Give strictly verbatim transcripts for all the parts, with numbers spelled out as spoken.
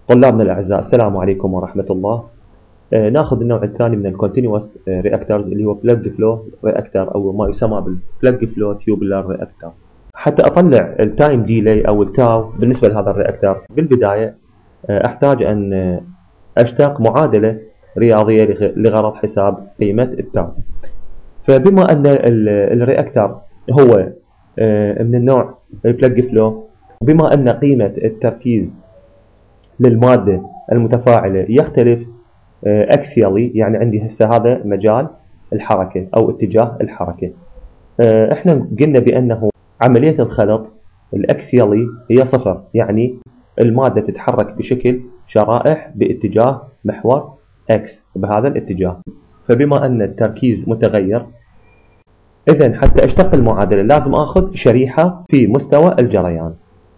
طلابنا الأعزاء، السلام عليكم ورحمة الله. آه ناخذ النوع الثاني من الكونتينوس رياكترز اللي هو بلج فلو رياكتر أو ما يسمى بالبلج فلو تيوبولار رياكتر. حتى أطلع التايم ديلي أو التاو بالنسبة لهذا الرياكتر، بالبداية آه أحتاج أن أشتق معادلة رياضية لغرض حساب قيمة التاو. فبما أن الرياكتر هو آه من النوع البلج فلو، وبما أن قيمة التركيز للمادة المتفاعلة يختلف اكسيالي، يعني عندي هسه هذا مجال الحركة أو اتجاه الحركة. احنا قلنا بأنه عملية الخلط الاكسيالي هي صفر، يعني المادة تتحرك بشكل شرائح باتجاه محور اكس بهذا الاتجاه. فبما أن التركيز متغير، إذن حتى أشتق المعادلة لازم أخذ شريحة في مستوى الجريان.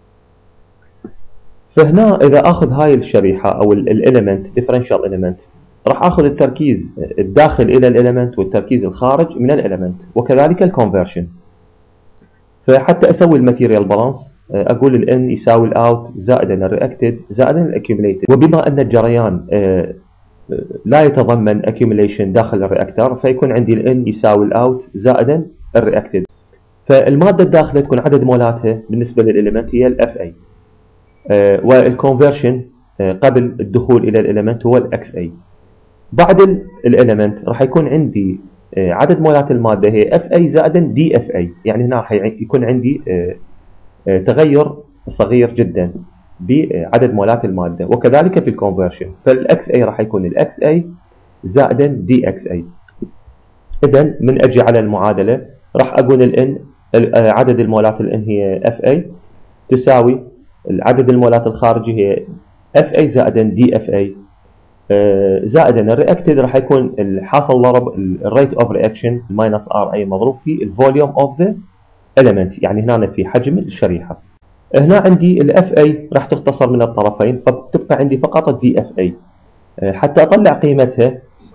فهنا إذا أخذ هاي الشريحة أو الإليمنت differential element، راح أخذ التركيز الداخل إلى الإليمنت والتركيز الخارج من الإليمنت، وكذلك الكونفرشن. فحتى أسوي الماتيريال بالانس أقول ال N يساوي ال out زائدا الرياكتد زائدا الأكيوميليتد. وبما أن الجريان لا يتضمن accumulation داخل الرياكتر، فيكون عندي ال N يساوي ال out زائدا الرياكتد. فالمادة الداخلة تكون عدد مولاتها بالنسبة للإليمنت هي ال F A، Uh, والكونفرشن uh, قبل الدخول الى الاليمنت هو الاكس اي. بعد الاليمنت راح يكون عندي uh, عدد مولات الماده هي اف اي زائدا دي اف اي، يعني هنا راح يكون عندي uh, uh, تغير صغير جدا بعدد مولات الماده، وكذلك في الكونفرشن فالاكس اي راح يكون الاكس اي زائدا دي اكس اي. اذا من اجي على المعادله راح اقول الان عدد المولات الان هي اف اي تساوي العدد المولات الخارجي هي اف اي زائدا دي اف اي زائدا الرياكتد راح يكون الحاصل ضرب الريت اوف رياكشن ماينس ار اي مضروب في الفوليوم اوف ذا اليمنت، يعني هنا في حجم الشريحه. هنا عندي الاف اي راح تختصر من الطرفين، فتبقى عندي فقط الدي اف اي. حتى اطلع قيمتها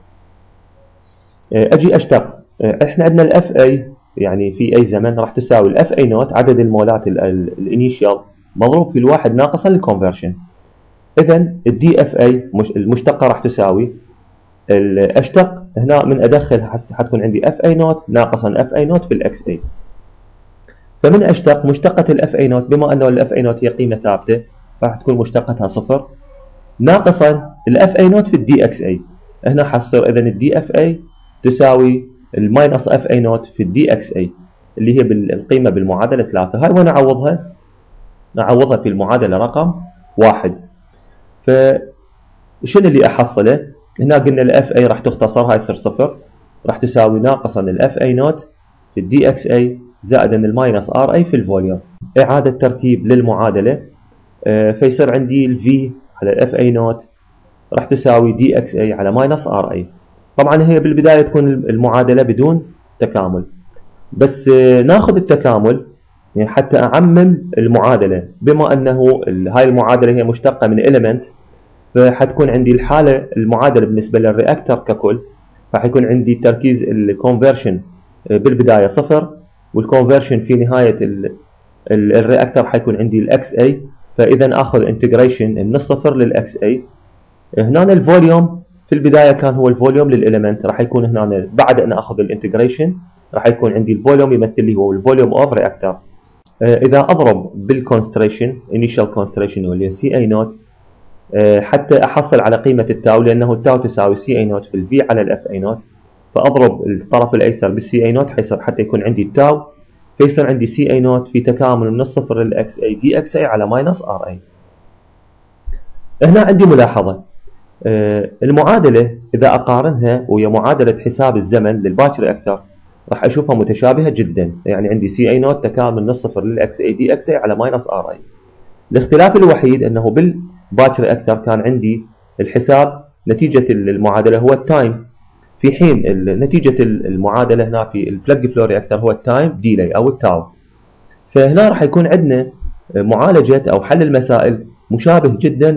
اجي اشتق، احنا عندنا الاف اي يعني في اي زمن راح تساوي الاف اي نوت عدد المولات الانيشال مضروب في الواحد ناقصا الكونفرشن. اذا الدي اف اي المشتقه راح تساوي الاشتق هنا من ادخل حتكون عندي اف اي نوت ناقصا اف اي نوت في الاكس اي. فمن اشتق مشتقه الاف اي نوت، بما انه الاف اي نوت هي قيمه ثابته راح تكون مشتقتها صفر ناقصا الاف اي نوت في الدي اكس اي. هنا حصير اذا الدي اف اي تساوي الماينس اف اي نوت في الدي اكس اي اللي هي القيمه بالمعادله ثلاثة. هاي وانا اعوضها نعوضها في المعادلة رقم واحد. فشنو اللي أحصله؟ هنا قلنا الاف اي راح تختصر، هاي يصير صفر راح تساوي ناقصا الاف اي نوت في الدي اكس اي زائدا الماينس ار اي في الفوليوم. إعادة ترتيب للمعادلة، فيصير عندي الفي على الاف اي نوت راح تساوي دي اكس اي على ماينس ار اي. طبعا هي بالبداية تكون المعادلة بدون تكامل، بس ناخذ التكامل يعني حتى أعمم المعادلة. بما أنه هاي المعادلة هي مشتقة من إليمنت، فحتكون عندي الحالة المعادلة بالنسبة للرياكتر ككل راح يكون عندي تركيز الكونفرشن بالبداية صفر، والكونفرشن في نهاية الرياكتر حيكون عندي الإكس إيه. فإذا آخذ انتجريشن من الصفر للإكس إيه. هنا الفوليوم في البداية كان هو الفوليوم للإليمنت، راح يكون هنا بعد أن آخذ الانتجريشن راح يكون عندي الفوليوم يمثل لي هو الفوليوم أوف رياكتر. إذا أضرب بالكونستريشن initial constration اللي هي سي اي نوت حتى أحصل على قيمة التاو، لأنه التاو تساوي سي اي نوت في الفي على الاف اي نوت، فأضرب الطرف الأيسر بالسي اي نوت حتى يكون عندي التاو، فيصير عندي سي اي نوت في تكامل من الصفر للإكس اي دي إكس اي على ماينس ار اي. هنا عندي ملاحظة، المعادلة إذا أقارنها وهي معادلة حساب الزمن للباتش رياكتر راح اشوفها متشابهه جدا، يعني عندي سي اي نوت تكامل من الصفر للاكس اي دي اكس اي على ماينس ار اي. الاختلاف الوحيد انه بالباتش رياكتر كان عندي الحساب نتيجه المعادله هو التايم، في حين نتيجه المعادله هنا في البلج فلو رياكتر هو التايم ديلي او التاو. فهنا راح يكون عندنا معالجه او حل المسائل مشابه جدا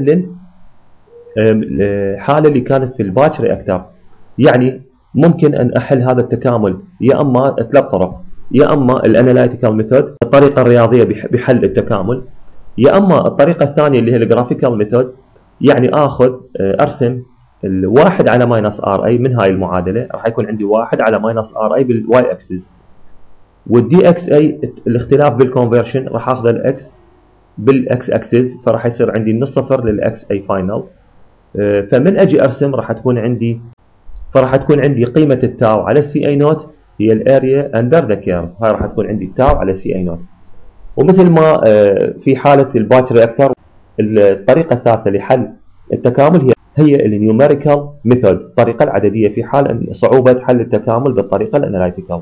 للحاله اللي كانت في الباتش رياكتر. يعني ممكن أن أحل هذا التكامل يا أما ثلاث طرق، يا أما الاناليتيكال ميثود الطريقة الرياضية بحل التكامل، يا أما الطريقة الثانية اللي هي الجرافيكال ميثود يعني اخذ ارسم الواحد على ماينس ار اي من هاي المعادله، راح يكون عندي واحد على ماينس ار اي بالواي اكسس، والدي اكس اي الاختلاف بالكونفرشن راح اخذ الاكس بالاكس اكسس، فراح يصير عندي من الصفر للاكس اي فاينل. فمن اجي ارسم راح تكون عندي فراح تكون عندي قيمه التاو على السي اي نوت هي الاريا اندر ذا كيرف، هاي راح تكون عندي التاو على سي اي نوت. ومثل ما في حاله الباتش رياكتر، الطريقه الثالثه لحل التكامل هي هي النيوميريكال ميثود، الطريقه العدديه في حال صعوبه حل التكامل بالطريقه الاناليتيكال.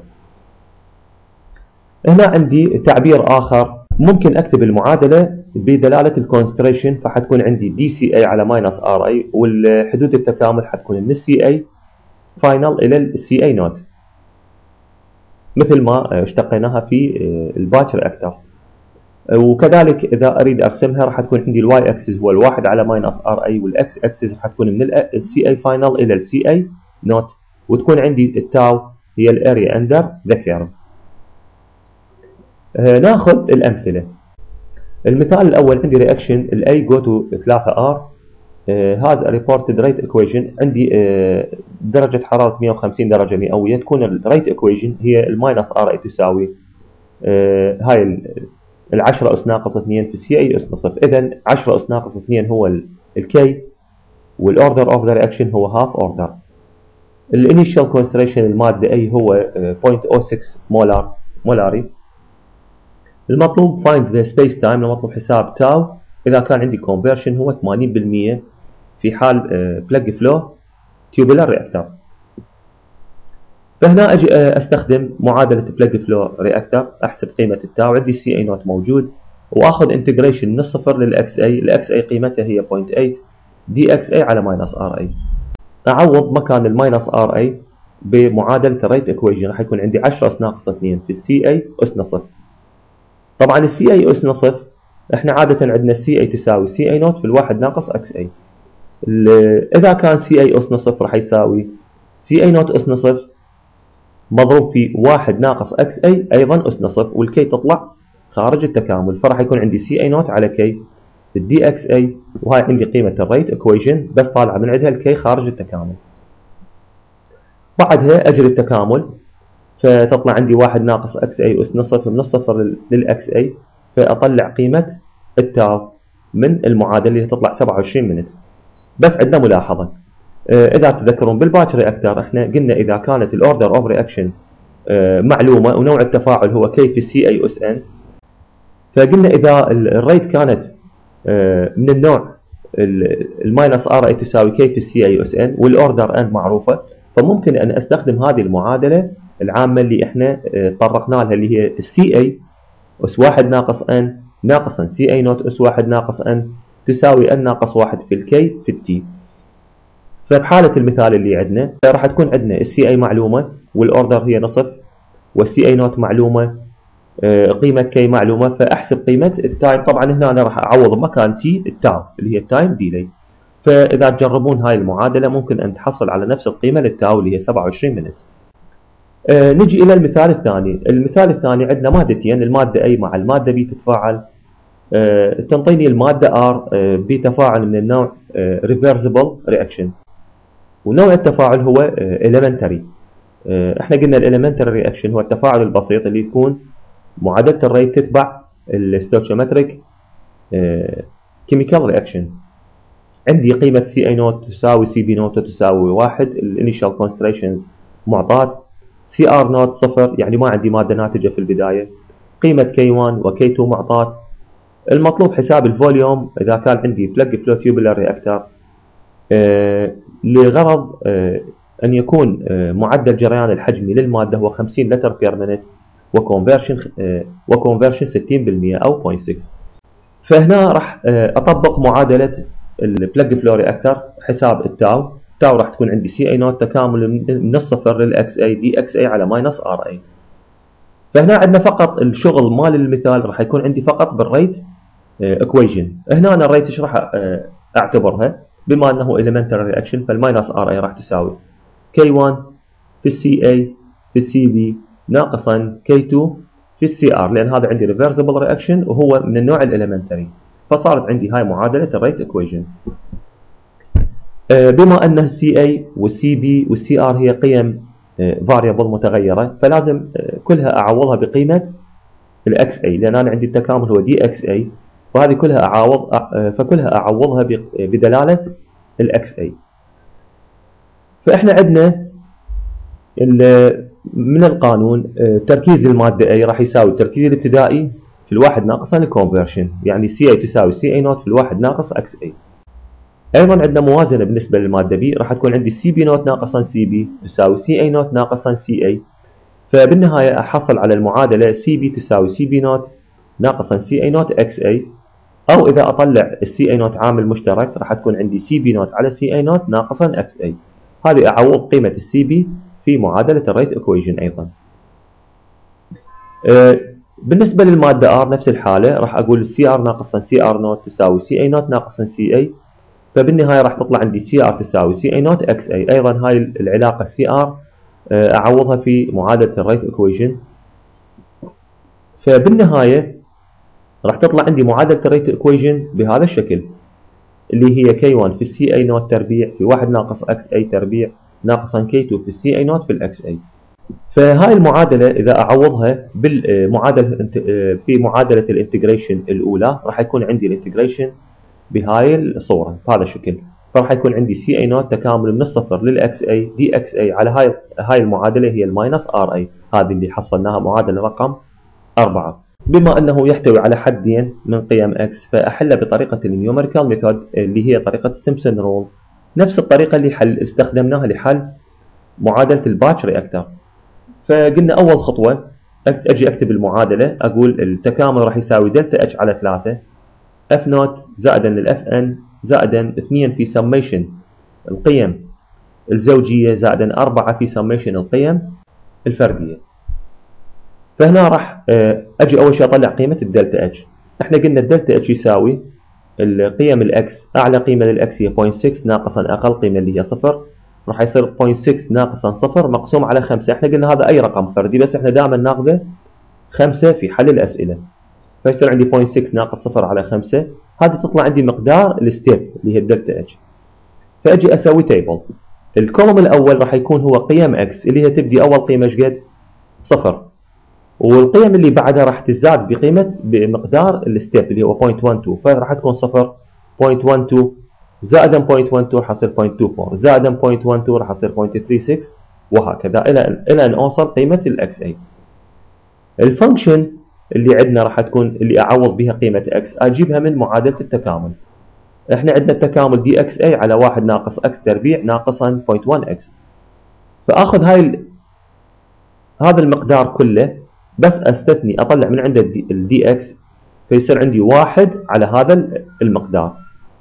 هنا عندي تعبير اخر، ممكن اكتب المعادله بدلاله الكونستريشن، فحتكون عندي دي سي اي على ماينس ار اي، والحدود التكامل حتكون من السي اي فاينل الى السي اي نوت مثل ما اشتقيناها في الباتش رياكتر. وكذلك اذا اريد ارسمها راح تكون عندي الواي اكسس هو الواحد على ماينس ار اي، والاكس اكسس راح تكون من السي اي فاينل الى السي اي نوت، وتكون عندي التاو هي الاريا اندر ذا كيرف. ناخذ الامثله. المثال الاول عندي رياكشن الاي جو تو ثلاثة ار هاز ا ريبورتد ريت ايكويشن، عندي uh, درجه حراره مئة وخمسين درجه مئويه، تكون الريت ايكويشن هي الماينس ار اي تساوي uh, هاي العشرة اس ناقص اثنين في سي اي اس نصف، اذا عشرة اس ناقص اثنين هو الكي، والاوردر اوف ذا رياكشن هو هاف اوردر. الانيشال كونستريشن الماده اي هو صفر فاصلة صفر ستة مولار مولاري. المطلوب فايند ذا سبيس تايم، المطلوب حساب تاو اذا كان عندي كونفرشن هو ثمانين بالمئة في حال بلاج فلو تيوبولار رياكتر. فهنا اجي استخدم معادله بلاج فلو رياكتر، احسب قيمه التاو، عندي السي اي نوت موجود، واخذ انتجريشن من الصفر للاكس اي، الاكس اي قيمتها هي صفر فاصلة ثمانية دي اكس اي على ماينس ار اي. اعوض مكان الماينس ار اي بمعادله الريت ايكويشن، راح يكون عندي عشرة اس ناقص اثنين في السي اي اس نصف. طبعا السي اي اس نصف احنا عاده عندنا السي اي تساوي سي اي نوت في الواحد ناقص اكس اي. اذا كان سي اي اس نصف راح يساوي سي اي نوت اس نصف مضروب في واحد ناقص اكس اي ايضا اس نصف، والكي تطلع خارج التكامل، فراح يكون عندي سي اي نوت على كي في الدي اكس اي، وهاي عندي قيمه الريت ايكويشن بس طالعه من عندها الكي خارج التكامل. بعدها اجري التكامل، فتطلع عندي واحد ناقص اكس اي اس نصف من الصفر للاكس اي، فاطلع قيمه التاو من المعادله اللي تطلع سبعة وعشرين منت. بس عندنا ملاحظه، اذا تذكرون بالباتش رياكتر احنا قلنا اذا كانت الاوردر اوف رياكشن معلومه ونوع التفاعل هو كي في سي اي اس ان، فقلنا اذا الريت كانت من النوع الماينس ار اي تساوي كي في السي اي اس ان والاوردر ان معروفه، فممكن ان استخدم هذه المعادله العامه اللي احنا طرقنا لها اللي هي السي اي اس واحد ناقص ان ناقصا سي اي نوت اس واحد ناقص ان تساوي ان ناقص واحد في الكي في التي. فبحاله المثال اللي عندنا راح تكون عندنا السي اي معلومه والاوردر هي نصف، والسي اي نوت معلومه قيمه كي معلومه، فاحسب قيمه التايم. طبعا هنا انا راح اعوض مكان تي التاو اللي هي التايم ديلي، فاذا تجربون هاي المعادله ممكن ان تحصل على نفس القيمه للتاو اللي هي سبعة وعشرين منت. آه نجي الى المثال الثاني. المثال الثاني عندنا مادتين، الماده اي مع الماده بي تتفاعل، آه تنطيني الماده ار آه بتفاعل من النوع ريفرسبل رياكشن، ونوع التفاعل هو elementary. احنا قلنا الاليمنتري رياكشن هو التفاعل البسيط اللي يكون معادله الريت تتبع الستويشيومتريك كيميكال رياكشن. عندي قيمه سي اي نوت تساوي سي بي نوت تساوي واحد، الانيشال كونستريشنز معطاه، سي ار نوت صفر يعني ما عندي ماده ناتجه في البدايه، قيمه كي واحد وكي اثنين معطاه. المطلوب حساب الفوليوم اذا كان عندي بلاج فلو تيوبولار رياكتر آه لغرض آه أن يكون آه معدل جريان الحجمي للمادة هو خمسين لتر بير مينت، وكونفرشن آه وكونفرشن ستين بالمئة أو صفر فاصلة ستة. فهنا راح آه أطبق معادلة البلاج فلو رياكتر، حساب التاو، التاو راح تكون عندي سي اي نوت تكامل من الصفر للاكس اي دي اكس اي على ماينس ار اي. فهنا عندنا فقط الشغل مال المثال راح يكون عندي فقط بالريت ايكويشن. هنا أنا الريت ايش راح آه اعتبرها؟ بما انه elementary reaction فالماينس ار اي راح تساوي كي واحد في السي اي في السي بي ناقصا كي اثنين في السي ار، لان هذا عندي reversible reaction وهو من النوع الاليمنتري، فصارت عندي هاي معادله الريت ايكويشن. بما أن السي اي والسي بي والسي ار هي قيم فاريبل متغيرة، فلازم كلها أعوضها بقيمة الاكس اي، لأن أنا عندي التكامل هو دي اكس اي، وهذه كلها أعوض فكلها أعوضها بدلالة الاكس اي. فإحنا عندنا من القانون تركيز المادة A راح يساوي التركيز الابتدائي في الواحد ناقصا الكونفرشن، يعني سي اي تساوي سي اي نوت في الواحد ناقص اكس اي. ايضا عندنا موازنة بالنسبة للمادة B، راح تكون عندي سي بي نوت ناقصا سي بي تساوي سي اي نوت ناقصا سي اي، فبالنهاية احصل على المعادلة سي بي تساوي سي بي نوت ناقصا سي اي نوت اكس اي، او اذا اطلع السي اي نوت عامل مشترك راح تكون عندي سي بي نوت على سي اي نوت ناقصا اكس اي. هذه اعوض قيمة السي بي في معادلة الريت ايكويشن. ايضا أه بالنسبة للمادة R نفس الحالة، راح اقول سي ار ناقصا سي ار نوت تساوي سي اي نوت ناقصا سي اي، فبالنهاية راح تطلع عندي سي ار تساوي سي اي نوت اكس اي. ايضا هاي العلاقة سي ار اعوضها في معادلة الريت ايكويشن، فبالنهاية راح تطلع عندي معادلة الريت ايكويشن بهذا الشكل، اللي هي كي واحد في السي اي نوت تربيع في واحد ناقص اكس اي تربيع ناقصا كي اثنين في السي اي نوت في الاكس اي. فهاي المعادلة إذا أعوضها بالمعادلة في معادلة الانتجريشن الأولى راح يكون عندي الانتجريشن بهاي الصورة بهذا الشكل، فراح يكون عندي سي اي نوت تكامل من الصفر للاكس اي دي اكس اي على هاي هاي المعادلة هي الماينس ار اي، هذه اللي حصلناها معادلة رقم أربعة. بما أنه يحتوي على حدين من قيم اكس، فأحل بطريقة النيوميريكال ميثود اللي هي طريقة سيمبسون رول، نفس الطريقة اللي حل استخدمناها لحل معادلة الباتش رياكتر. فقلنا أول خطوة أجي أكتب المعادلة، أقول التكامل راح يساوي دلتا اتش على ثلاثة اف نوت زائدا الاف ان زائدا اثنين في سميشن القيم الزوجية زائدا أربعة في سميشن القيم الفردية. فهنا راح أجي أول شيء أطلع قيمة الدلتا اتش. احنا قلنا الدلتا اتش يساوي القيم الاكس، أعلى قيمة للاكس هي صفر فاصلة ستة ناقصا أقل قيمة اللي هي صفر، راح يصير صفر فاصلة ستة ناقصا صفر مقسوم على خمسة. احنا قلنا هذا أي رقم فردي، بس احنا دائما ناخذه خمسة في حل الأسئلة، فيصير عندي صفر فاصلة ستة ناقص صفر على خمسة، هذه تطلع عندي مقدار الستيب اللي هي الدلتا اتش. فأجي أسوي تيبل، الكولوم الأول راح يكون هو قيم اكس اللي هي تبدي أول قيمة ايش قد؟ صفر، والقيم اللي بعدها راح تزداد بقيمة بمقدار الستيب اللي هو صفر فاصلة واحد اثنين، فراح تكون صفر فاصلة واحد اثنين زائدا صفر فاصلة واحد اثنين راح يصير صفر فاصلة أربعة زائدا صفر فاصلة واحد اثنين راح يصير صفر فاصلة ثلاثة ستة وهكذا الى الى ان اوصل قيمة الاكس اي. الفانكشن اللي عندنا راح تكون اللي اعوض بها قيمة اكس اجيبها من معادلة التكامل. احنا عندنا التكامل دي اكس اي على واحد ناقص اكس تربيع ناقصا صفر فاصلة واحد اكس، فاخذ هاي ال... هذا المقدار كله، بس استثني اطلع من عنده الدي اكس، فيصير عندي واحد على هذا المقدار،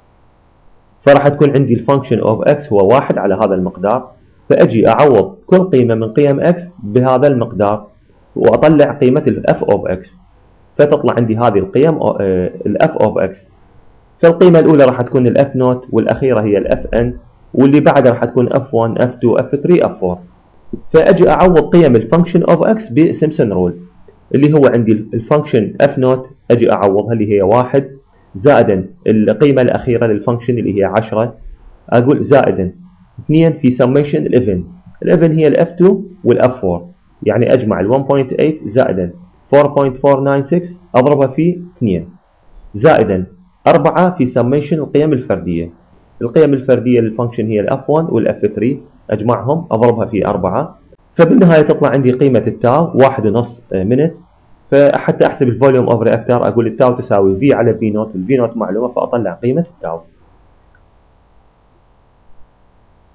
فراح تكون عندي الفانكشن اوف اكس هو واحد على هذا المقدار، فاجي اعوض كل قيمة من قيم اكس بهذا المقدار واطلع قيمة الاف اوف اكس، فتطلع عندي هذه القيم الاف اوف اكس. فالقيمة الاولى راح تكون الاف نوت، والاخيرة هي الاف ان، واللي بعدها راح تكون اف واحد اف اثنين اف ثلاثة اف أربعة. فاجي اعوض قيم الفانكشن اوف اكس بسيمبسون رول، اللي هو عندي الفانكشن اف نوت اجي اعوضها اللي هي واحد زائدا القيمة الأخيرة للفانكشن اللي هي عشرة، أقول زائدا اثنين في سميشن ال إحدى عشر، ال إحدى عشر هي ال إف اثنين وال إف أربعة، يعني أجمع ال واحد فاصلة ثمانية زائدا أربعة فاصلة أربعمائة وتسعة وتسعين أضربها في اثنين زائدا أربعة في سميشن القيم الفردية. القيم الفردية للفانكشن هي ال إف واحد وال إف ثلاثة، أجمعهم أضربها في أربعة، فبالنهاية تطلع عندي قيمة التاو واحد ونص مينت. فحتى احسب الفوليوم اوف رياكتر اقول التاو تساوي في على في نوت، الفي نوت معلومه فاطلع قيمه التاو.